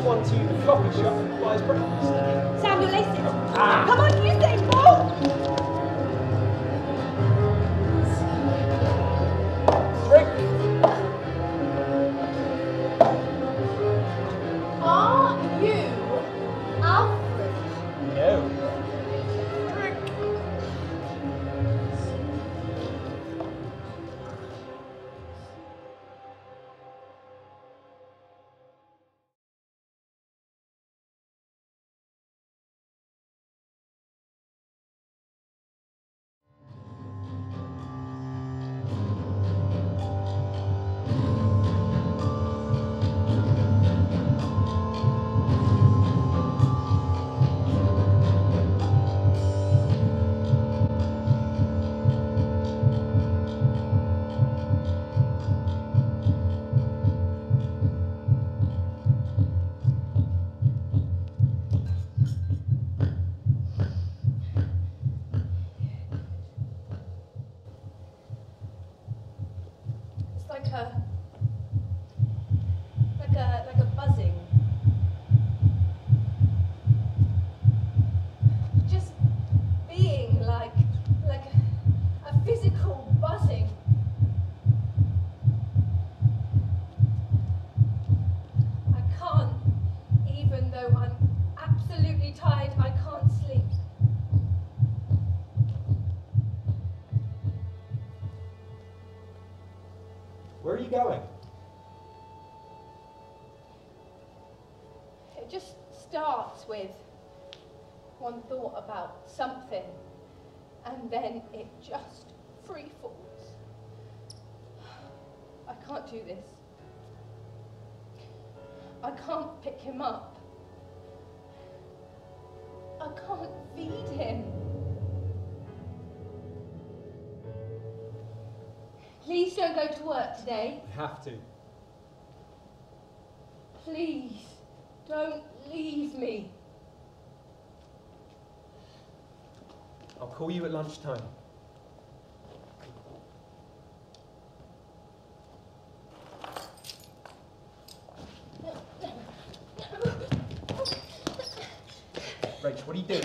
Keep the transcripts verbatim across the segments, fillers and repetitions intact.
one to the coffee shop and buys breakfast. Sam, you're laced. Ah. Come on, use it, Paul! Drink. Are you Alfred? No. Drink. It's like a, like a, like a buzzing. Just being like, like a, a physical buzzing. I can't, even though I'm absolutely tired, I can't sleep. Where are you going? It just starts with one thought about something, and then it just free falls. I can't do this. I can't pick him up. I can't feed him. Please don't go to work today. I have to. Please don't leave me. I'll call you at lunchtime. Rach, what are you doing?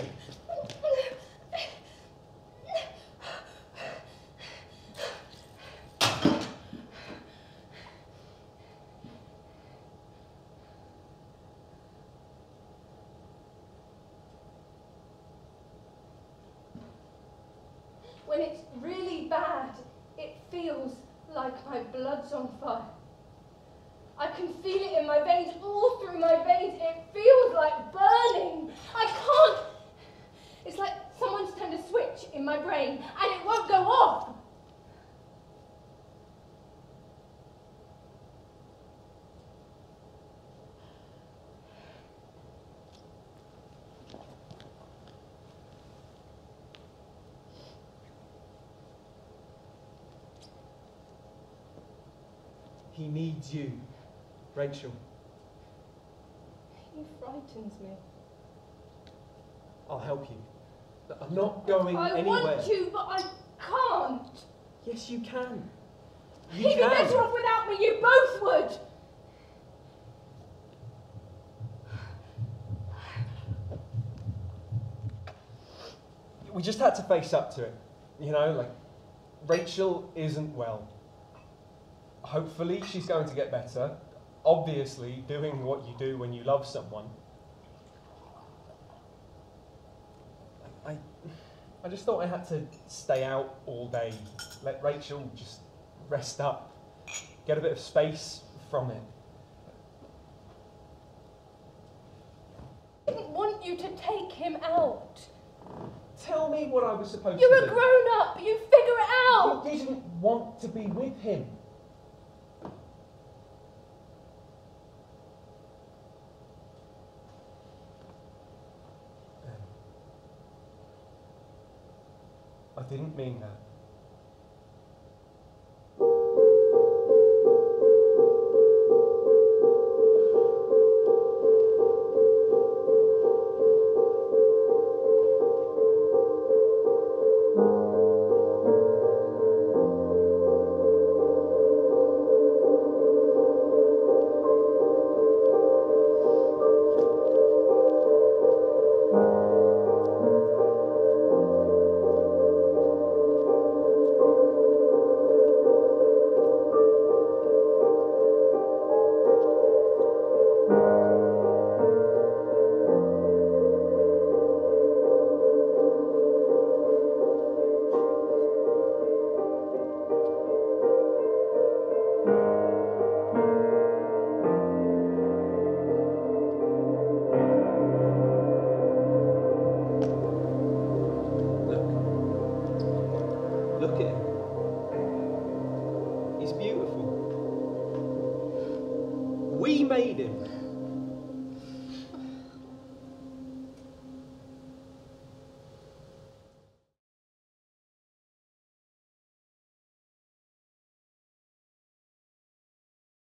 When it's really bad, it feels like my blood's on fire. I can feel it in my veins, all through my veins. It feels like burning. I can't. It's like someone's turned a switch in my brain and it won't go off. He needs you, Rachel. He frightens me. I'll help you. But I'm not going I anywhere. want to, but I can't. Yes, you can. You He'd be can. better off without me. You both would. We just had to face up to it. You know, like, Rachel isn't well. Hopefully she's going to get better. Obviously, doing what you do when you love someone. I, I just thought I had to stay out all day. Let Rachel just rest up. Get a bit of space from it. I didn't want you to take him out. Tell me what I was supposed You're to a do. grown-up. You figure it out. You didn't want to be with him. I didn't mean that. We made him.